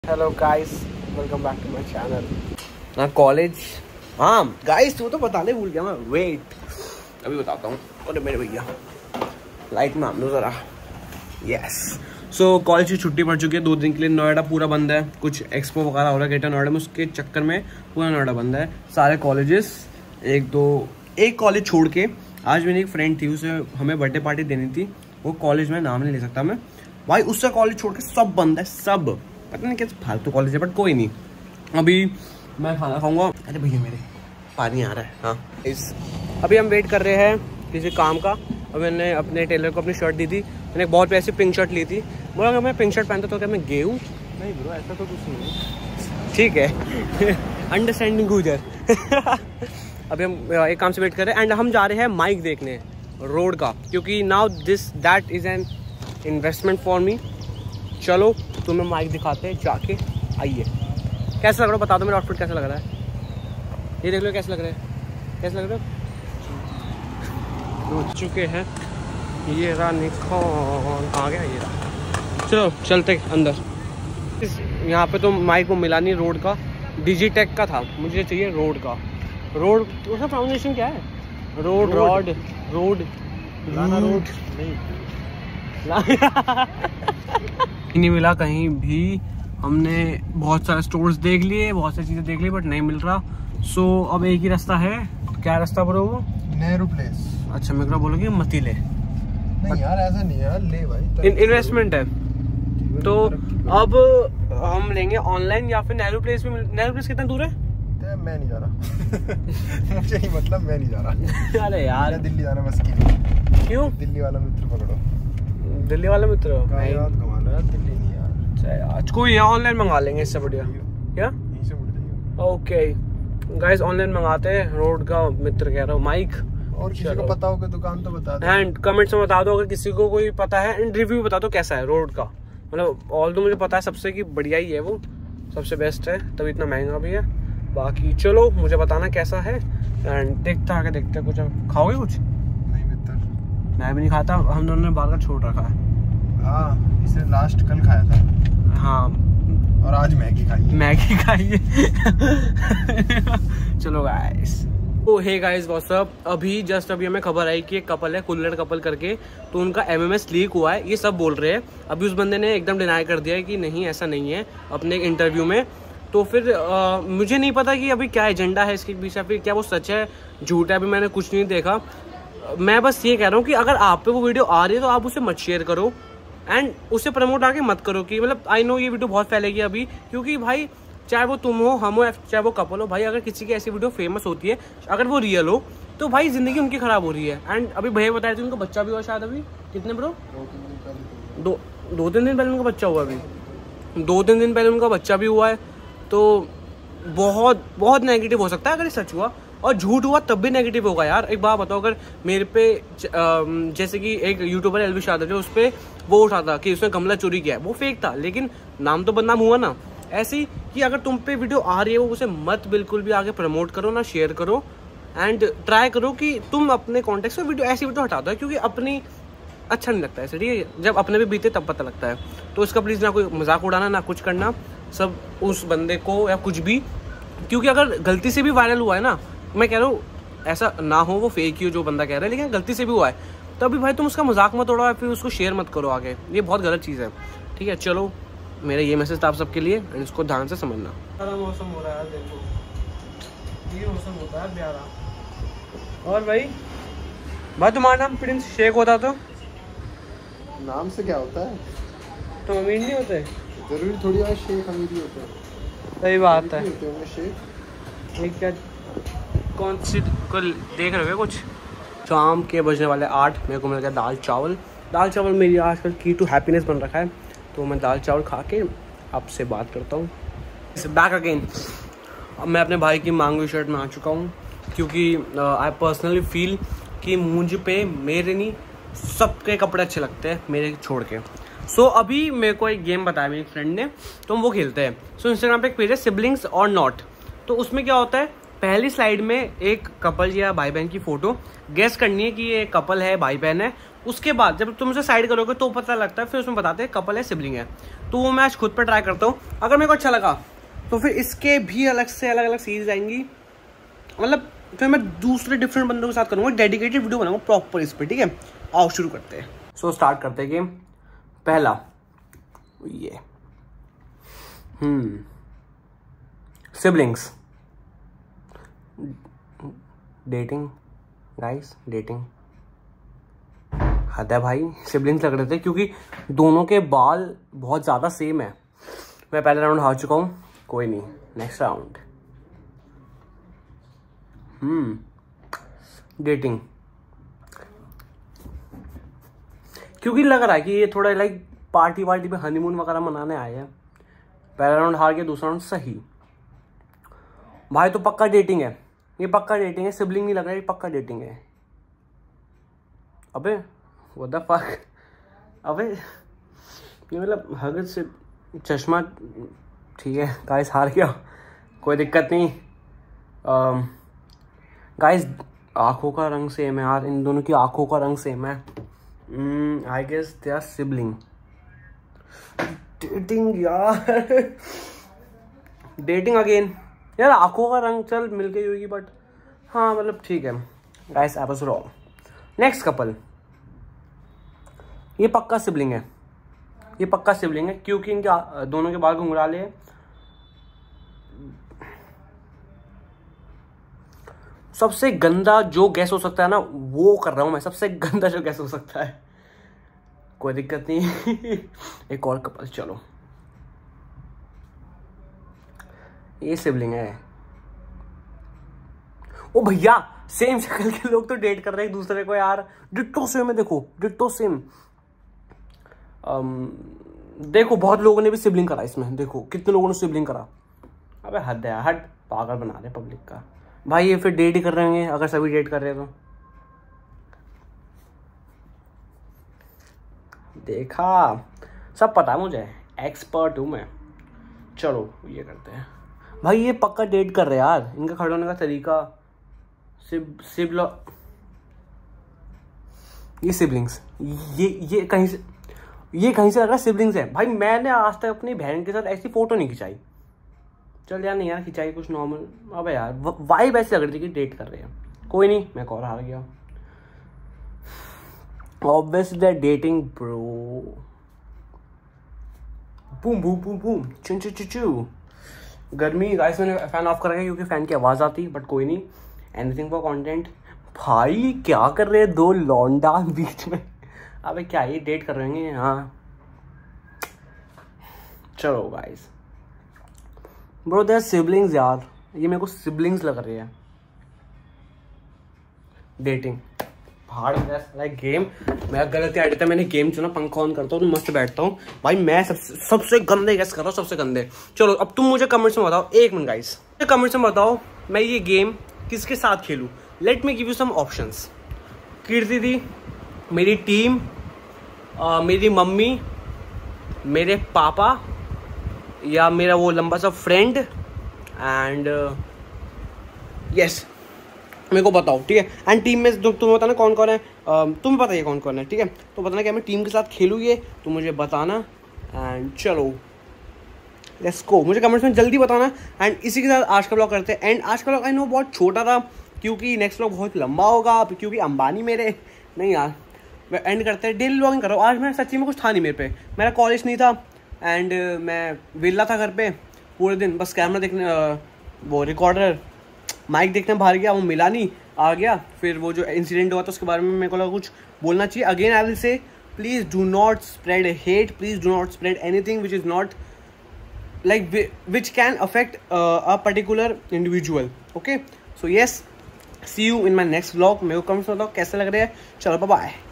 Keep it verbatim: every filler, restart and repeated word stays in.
Hello guys, welcome back to my channel. हाँ college, हाँ guys तू तो बताने भूल गया मैं। वेट अभी बताता हूँ। अरे मेरे भैया लाइट में आम लो ज़रा। यस सो कॉलेज की छुट्टी पड़ चुकी है दो दिन के लिए। नोएडा पूरा बंद है, कुछ एक्सपो वगैरह हो रहा है ग्रेटर नोएडा में, उसके चक्कर में पूरा नोएडा बंद है। सारे कॉलेजेस एक दो एक कॉलेज छोड़ के। आज मेरी एक फ्रेंड थी, उसे हमें बर्थडे पार्टी देनी थी। वो कॉलेज में नाम नहीं ले सकता मैं भाई, उससे कॉलेज छोड़ के सब बंद है, सब पता नहीं कैसे फालतू कॉलेज है, बट कोई नहीं। अभी मैं खाना खाऊंगा। अरे भैया मेरे पानी आ रहा है। हाँ इस अभी हम वेट कर रहे हैं किसी काम का। और मैंने अपने टेलर को अपनी शर्ट दी थी, मैंने एक बहुत पैसी पिंक शर्ट ली थी। बोला अगर मैं पिंक शर्ट पहनता तो क्या मैं गे हूँ? नहीं ब्रो ऐसा तो कुछ नहीं है, ठीक है अंडरस्टैंडिंग गुजर अभी हम एक काम से वेट कर रहे हैं एंड हम जा रहे हैं माइक देखने रोड का, क्योंकि now this that is an investment for me. चलो तुम्हें माइक दिखाते हैं, जाके आइए। कैसा लग रहा है बता दो, मेरा आउटफिट कैसा लग रहा है? ये देख लो कैसा लग रहा है, कैसा लग रहा है? पहुँच चुके हैं, ये रहा निकॉन आ गया, ये रहा। चलो चलते अंदर। यहाँ पे तो माइक को मिला नहीं, रोड का डिजिटेक का था, मुझे चाहिए रोड का। रोड उसका प्रोनाउंसिएशन क्या है? रोड रोड रोड लाना रोड नहीं नहीं मिला कहीं भी। हमने बहुत सारे स्टोर्स देख लिए, बहुत सारी चीज़ें देख ली, बट नहीं मिल रहा। सो so, अब एक ही रास्ता है। क्या रास्ता बोलो? वो नेहरू प्लेस। अच्छा मैं बोलोगे मतीले। नहीं यार ऐसा नहीं है, ले भाई इन्वेस्टमेंट है। तो अब हम लेंगे ऑनलाइन या फिर नेहरू प्लेस में। नेहरू प्लेस कितना दूर है? मैं नहीं जा रहा मुझे नहीं मतलब, मैं नहीं जा रहा अरे यार दिल्ली जाना बस की। क्यों? दिल्ली वाला मित्र पकड़ो। दिल्ली वाला मित्र दिल्ली नहीं यार। आज कोई यहाँ ऑनलाइन मंगा लेंगे, इससे बढ़िया क्या? ओके गाइस ऑनलाइन मंगाते हैं। रोड का मित्र कह रहा हूँ माइक। और किसी को पता हो कि दुकान तो बता दो एंड कमेंट्स में बता दो अगर किसी को कोई पता है। एंड रिव्यू बता दो कैसा है रोड का। मतलब ऑल तो मुझे पता है सबसे कि बढ़िया ही है, वो सबसे बेस्ट है, तभी इतना महंगा भी है। बाकी चलो मुझे बताना कैसा है एंड देखते आगे देखते हैं। कुछ खाओगे कुछ? नहीं मित्र मैं भी नहीं खाता, हम दोनों ने बाहर का छोड़ रखा है। हाँ इसे लास्ट कल खाया था। हाँ और आज मैगी खाई है। मैगी खाई है चलो guys. Oh hey guys what's up. अभी जस्ट अभी हमें खबर आई कि एक कपल है, कुल्लड़ कपल करके, तो उनका एमएमएस लीक हुआ है, ये सब बोल रहे हैं। अभी उस बंदे ने एकदम डिनाई कर दिया है कि नहीं ऐसा नहीं है अपने एक इंटरव्यू में। तो फिर आ, मुझे नहीं पता कि अभी क्या एजेंडा है इसके पीछे, फिर क्या वो सच है झूठ है, अभी मैंने कुछ नहीं देखा। मैं बस ये कह रहा हूँ कि अगर आप पे वो वीडियो आ रही है तो आप उसे मत शेयर करो एंड उसे प्रमोट आके मत करो। कि मतलब आई नो ये वीडियो बहुत फैलेगी अभी, क्योंकि भाई चाहे वो तुम हो, हम हो, चाहे वो कपल हो, भाई अगर किसी की ऐसी वीडियो फेमस होती है, अगर वो रियल हो, तो भाई जिंदगी उनकी खराब हो रही है। एंड अभी भैया बताया था उनका बच्चा भी हुआ शायद। अभी कितने ब्रो? दो दो तीन दिन पहले उनका बच्चा हुआ। अभी दो तीन दिन पहले उनका बच्चा भी हुआ है। तो बहुत बहुत नेगेटिव हो सकता है अगर ये सच हुआ, और झूठ हुआ तब भी नेगेटिव होगा यार। एक बात बताओ, अगर मेरे पे जैसे कि एक यूट्यूबर एलविश यादव जो उस पर वो उठा था कि उसने गमला चोरी किया है, वो फेक था लेकिन नाम तो बदनाम हुआ ना। ऐसे ही कि अगर तुम पे वीडियो आ रही है वो उसे मत बिल्कुल भी आगे प्रमोट करो ना, शेयर करो। एंड ट्राई करो कि तुम अपने कॉन्टेक्स्ट में वीडियो ऐसी वीडियो हटा दो, क्योंकि अपनी अच्छा नहीं लगता है, ठीक है? जब अपने भी बीते तब पता लगता है। तो इसका प्लीज़ ना कोई मजाक उड़ाना ना कुछ करना, सब उस बंदे को या कुछ भी, क्योंकि अगर गलती से भी वायरल हुआ है ना, मैं कह रहा हूँ ऐसा ना हो वो फेक ही हो जो बंदा कह रहा है, लेकिन गलती से भी हुआ है तो अभी भाई तुम उसका मजाक मत उड़ाओ, फिर उसको शेयर मत करो आगे, ये बहुत गलत चीज़ है, ठीक है? चलो मेरा ये मैसेज था आप सबके लिए, इसको ध्यान से समझना। सारा मौसम हो रहा है, देखो ये मौसम होता है प्यारा। और भाई भाई तुम्हारा नाम प्रिंस शेख होता तो नाम से क्या होता है? तो अमीर नहीं होते? जरूरी थोड़ी है शेख अमीर ही होते हैं। सही बात है। शेख एक क्या कौन सी को देख रहे हो कुछ? शाम के बजने वाले आठ, मेरे को मिल गया दाल चावल। दाल चावल मेरी आजकल की टू हैप्पीनेस बन रखा है, तो मैं दाल चावल खा के आपसे बात करता हूँ। Back again. अब मैं अपने भाई की मांगी शर्ट में आ चुका हूँ, क्योंकि आई पर्सनली फील कि मुझ पे मेरे नहीं सबके कपड़े अच्छे लगते हैं मेरे छोड़ के। सो so, अभी मेरे को एक गेम बताया मेरी फ्रेंड ने, तो हम वो खेलते हैं। सो so, इंस्टाग्राम पे एक पेज है सिबलिंग्स और नॉट। तो उसमें क्या होता है, पहली स्लाइड में एक कपल या भाई बहन की फोटो गेस करनी है कि ये कपल है भाई बहन है, उसके बाद जब तुम उसे साइड करोगे तो पता लगता है, फिर उसमें बताते हैं कपल है सिबलिंग है। तो वो मैं आज खुद पर ट्राई करता हूँ, अगर मेरे को अच्छा लगा तो फिर इसके भी अलग से अलग अलग सीरीज आएंगी, मतलब फिर मैं दूसरे डिफरेंट बंदों के साथ करूँगा, डेडिकेटेड वीडियो बनाऊंगा प्रॉपर इस पर, ठीक है। आओ शुरू करते हैं। सो so, स्टार्ट करते हैं गेम। पहला ये hmm siblings, dating guys, dating हद है भाई। सिबलिंग्स लग रहे थे क्योंकि दोनों के बाल बहुत ज़्यादा सेम है। मैं पहले राउंड हार चुका हूँ, कोई नहीं, नेक्स्ट राउंड। हम्म डेटिंग, क्योंकि लग रहा है कि ये थोड़ा लाइक पार्टी वार्टी पे हनीमून वगैरह मनाने आए हैं। पहला राउंड हार के दूसरा राउंड सही। भाई तो पक्का डेटिंग है, ये पक्का डेटिंग है, सिबलिंग नहीं लग रहा है, ये पक्का डेटिंग है। अबे व्हाट द फक, अबे ये मतलब हरकत से चश्मा, ठीक है गाइस हार गया, कोई दिक्कत नहीं। गाइस आंखों का रंग सेम है यार, इन दोनों की आंखों का रंग सेम है। I guess they are sibling. Dating यार, डेटिंग अगेन यार, आंखों का रंग चल मिल गई होगी, बट हाँ मतलब ठीक है। Guys I was wrong. Next couple, ये पक्का सिबलिंग है, ये पक्का सिबलिंग है क्योंकि इनके दोनों के बाल घुंघराले हैं। सबसे गंदा जो गैस हो सकता है ना वो कर रहा हूं मैं, सबसे गंदा जो गैस हो सकता है, कोई दिक्कत नहीं। एक और कपल, चलो ये सिबलिंग है। ओ भैया सेम शक्ल के लोग तो डेट कर रहे हैं एक दूसरे को यार, डिट्टो सेम है, देखो डिट्टो सेम। Um, देखो बहुत लोगों ने भी सिबलिंग करा इसमें, देखो कितने लोगों ने सिबलिंग करा। अबे हद है, हट, पागल बना रहे पब्लिक का। भाई ये फिर डेट ही कर रहे होंगे अगर सभी डेट कर रहे हैं तो। देखा, सब पता मुझे, एक्सपर्ट हूं मैं। चलो ये करते हैं। भाई ये पक्का डेट कर रहे हैं यार, इनका खड़े होने का तरीका, सिब सिबलो ये सिबलिंग्स, ये ये कहीं से ये कहीं से लग रहा है सिबलिंग्स है। भाई मैंने आज तक अपनी बहन के साथ ऐसी फोटो नहीं खिंचाई, चल यार नहीं यार खिंचाई कुछ नॉर्मल। अबे यार वाइब ऐसी लग रही थी कि डेट कर रहे हैं। कोई नहीं, मैं कॉल हार गया। Obviously they dating bro. Boom boom boom boom चुन चु चु चु। गर्मी गाइस, मैंने फैन ऑफ कर रखा है क्योंकि फैन की आवाज आती, बट कोई नहीं, एनीथिंग फॉर कंटेंट। भाई क्या कर रहे हैं दो लौंडा बीच में। अबे क्या ये डेट कर रहे हैं? हाँ चलो guys, bro they are siblings यार, ये मेरे को सिबलिंग्स लग रही है। डेटिंग भाड़ लाइक गेम, मैं गलत आइडिया था, मैंने गेम चुना, पंखा ऑन करता हूँ तो मस्त बैठता हूँ। भाई मैं सबसे सबसे गंदे गेस कर रहा हूँ, सबसे गंदे। चलो अब तुम मुझे कमेंट्स में बताओ, एक मिनट गाइस, कमेंट्स में बताओ मैं ये गेम किसके साथ खेलूँ। Let me give you some options. Kirti दी, मेरी टीम, uh, मेरी मम्मी, मेरे पापा, या मेरा वो लंबा सा फ्रेंड, एंड यस मेरे को बताओ, ठीक है। एंड टीम में तुम्हें बताना कौन कौन है, uh, तुम्हें पता है कौन कौन है, ठीक है। तो बताना क्या मैं टीम के साथ खेलूँ ये, तो मुझे बताना। एंड चलो लेट्स गो, मुझे कमेंट्स में जल्दी बताना। एंड इसी के साथ आज का ब्लॉग करते हैं एंड। आज का ब्लॉग आई नो बहुत छोटा था क्योंकि नेक्स्ट ब्लॉग बहुत लंबा होगा, क्योंकि अंबानी मेरे नहीं यार। मैं एंड करते हैं, डेली ब्लॉगिंग कर रहा हूँ। आज मैं सच्ची में कुछ था नहीं मेरे पे, मेरा कॉलेज नहीं था एंड uh, मैं वेला था घर पे पूरे दिन, बस कैमरा देखने, uh, वो रिकॉर्डर माइक देखने बाहर गया, वो मिला नहीं, आ गया। फिर वो जो इंसिडेंट हुआ था उसके बारे में मेरे को लगा कुछ बोलना चाहिए। Again I will say, please do not spread hate, please do not spread anything which is not like which can affect a particular individual. Okay, so yes, see you in my next vlog. मेरे को comments में बताओ कैसे लग रहे हैं। चलो bye bye.